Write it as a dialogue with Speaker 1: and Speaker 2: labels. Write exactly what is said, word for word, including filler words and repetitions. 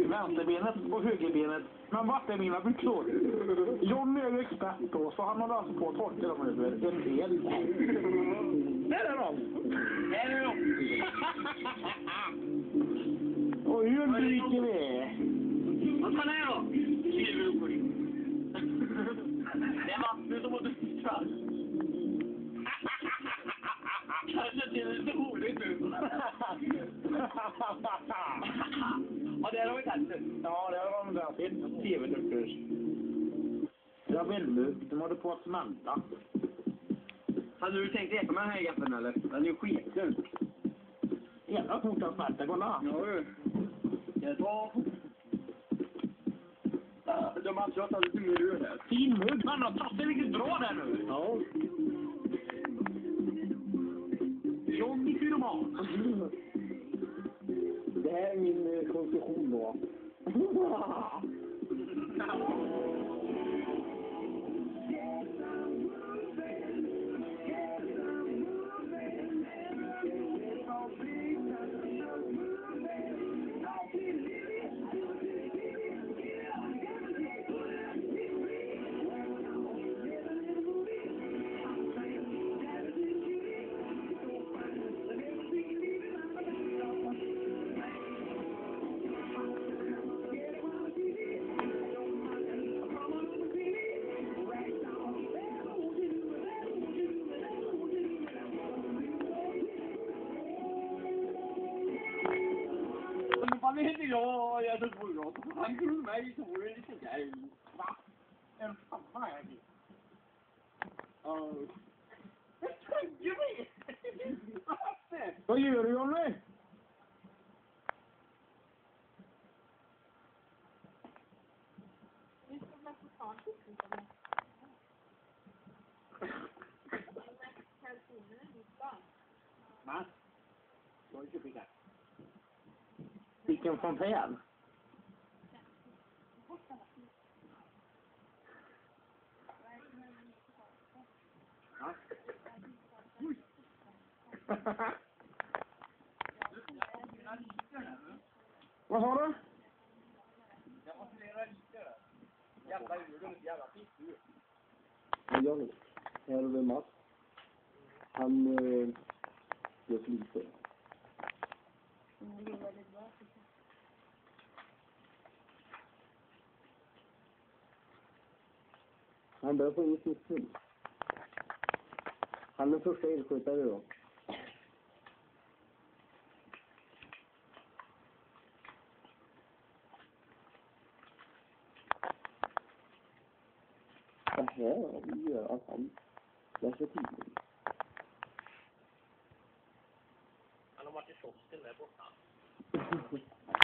Speaker 1: vänsterbenet och högerbenet. Men vart är mina byxor? Johnny är ju expert då, så han håller alltså på att torka dem över en del. Där är de! Där är de! Och hur dricker vi?
Speaker 2: Vad fan är då? Skriver du på det? Det är vattnet som måste fram. Kanske till lite roligt nu. Ja, det har vi tagit.
Speaker 1: Ja, det har de där sett. T V-duckers. Jag vet inte, de håller på att smälta.
Speaker 2: Hade du tänkt äta med den här gaffeln eller? Den är ju skiten.
Speaker 1: Jävla fort att smälta, kolla.
Speaker 2: Ja, du. Jag tar... De har alltså tagit lite mur här.
Speaker 1: Fin mugg, man har tagit riktigt bra där nu.
Speaker 2: Ja.
Speaker 1: Johnny pyroman.
Speaker 2: Det här är min konstruktion då. Han är inte jag, jag är så bra. Han tror mig så är det lite grej.
Speaker 1: Va? En samma här.
Speaker 2: Ja. Jag tänker mig.
Speaker 1: Vad gör du, Johnny?
Speaker 3: Vi ska väl få ta en titt på det. Kalsoner i mitt barn.
Speaker 1: Va? Vad är det för vilken fontän? Ja. Vad sa du?
Speaker 2: Jag måste lera lite. Jävla djur, jävla fiskdjur.
Speaker 4: Johnny, här har vi Mats. Han eh, gör fliser.
Speaker 3: Mm, det är väldigt bra.
Speaker 4: Han börjar få in siffror. Han är första elskjutare då. Det här gör att han läser tidning.
Speaker 2: Han har varit i kiosken där borta.